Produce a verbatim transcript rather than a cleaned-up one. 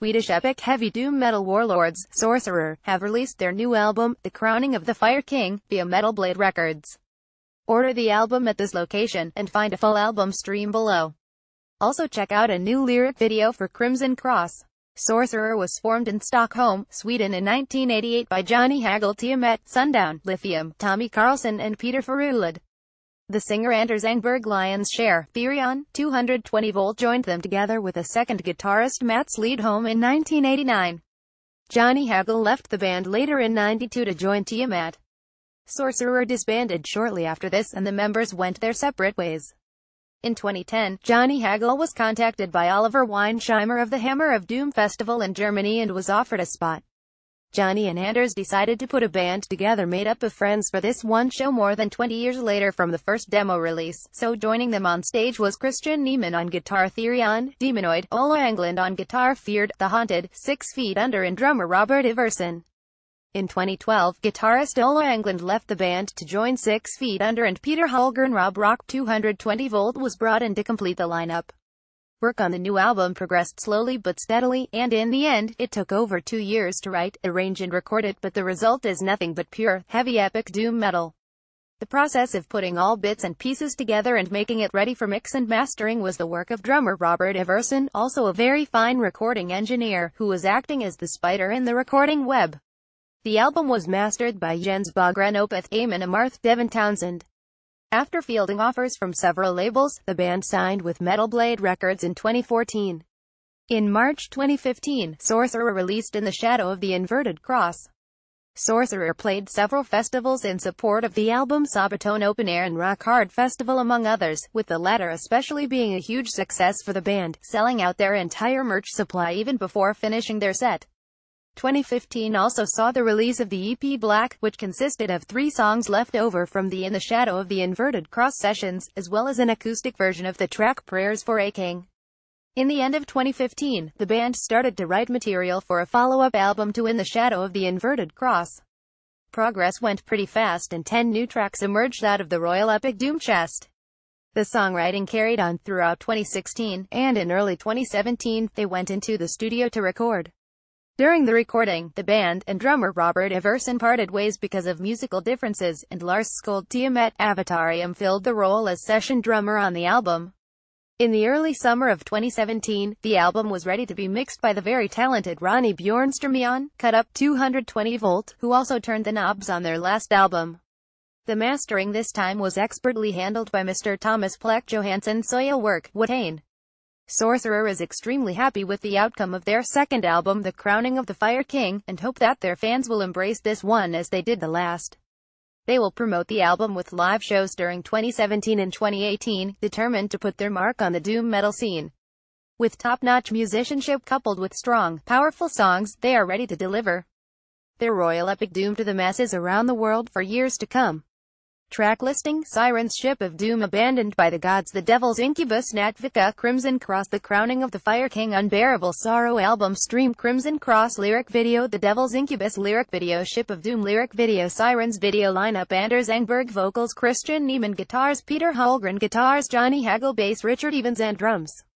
Swedish epic heavy doom metal warlords, Sorcerer, have released their new album, The Crowning of the Fire King, via Metal Blade Records. Order the album at this location, and find a full album stream below. Also check out a new lyric video for Crimson Cross. Sorcerer was formed in Stockholm, Sweden in nineteen eighty-eight by Johnny Hagel, Tiamat, Sundown, Lithium, Tommy Karlsson and Peter Ferrulid. The singer Anders Engberg Lion's Share, Therion, two hundred twenty volt joined them together with a second guitarist Mats Lidholm in nineteen eighty-nine. Johnny Hagel left the band later in ninety-two to join Tiamat. Sorcerer disbanded shortly after this and the members went their separate ways. In twenty ten, Johnny Hagel was contacted by Oliver Weinsheimer of the Hammer of Doom Festival in Germany and was offered a spot. Johnny and Anders decided to put a band together made up of friends for this one show more than twenty years later from the first demo release, so joining them on stage was Christian Niemann on guitar, Therion, Demonoid, Ola Englund on guitar, Feared, The Haunted, Six Feet Under and drummer Robert Iverson. In twenty twelve, guitarist Ola Englund left the band to join Six Feet Under and Peter Holgren Rob Rock two hundred twenty volt was brought in to complete the lineup. Work on the new album progressed slowly but steadily, and in the end, it took over two years to write, arrange and record it, but the result is nothing but pure, heavy epic doom metal. The process of putting all bits and pieces together and making it ready for mix and mastering was the work of drummer Robert Iverson, also a very fine recording engineer, who was acting as the spider in the recording web. The album was mastered by Jens Bogren Opeth, Eamon Amarth, Devin Townsend. After fielding offers from several labels, the band signed with Metal Blade Records in twenty fourteen. In March twenty fifteen, Sorcerer released In the Shadow of the Inverted Cross. Sorcerer played several festivals in support of the album, Sabaton Open Air and Rock Hard Festival among others, with the latter especially being a huge success for the band, selling out their entire merch supply even before finishing their set. twenty fifteen also saw the release of the E P Black, which consisted of three songs left over from the In the Shadow of the Inverted Cross sessions, as well as an acoustic version of the track Prayers for a King. In the end of twenty fifteen, the band started to write material for a follow-up album to In the Shadow of the Inverted Cross. Progress went pretty fast and ten new tracks emerged out of the Royal Epic Doom chest. The songwriting carried on throughout twenty sixteen, and in early twenty seventeen, they went into the studio to record. During the recording, the band and drummer Robert Iverson parted ways because of musical differences, and Lars Skuld Tiamat Avatarium filled the role as session drummer on the album. In the early summer of twenty seventeen, the album was ready to be mixed by the very talented Ronnie Bjornström, cut up two hundred twenty volt, who also turned the knobs on their last album. The mastering this time was expertly handled by Mister Thomas Pleck Johansson Soil Work, Watain. Sorcerer is extremely happy with the outcome of their second album, The Crowning of the Fire King, and hope that their fans will embrace this one as they did the last. They will promote the album with live shows during twenty seventeen and twenty eighteen, determined to put their mark on the doom metal scene. With top-notch musicianship coupled with strong, powerful songs, they are ready to deliver their royal epic doom to the masses around the world for years to come. Track listing: Sirens, Ship of Doom, Abandoned by the Gods, The Devil's Incubus, Natvika, Crimson Cross, The Crowning of the Fire King, Unbearable Sorrow album stream, Crimson Cross lyric video, The Devil's Incubus lyric video, Ship of Doom lyric video, Sirens video lineup, Anders Engberg vocals, Christian Niemann guitars, Peter Holgren guitars, Johnny Hagel bass, Richard Evans and drums.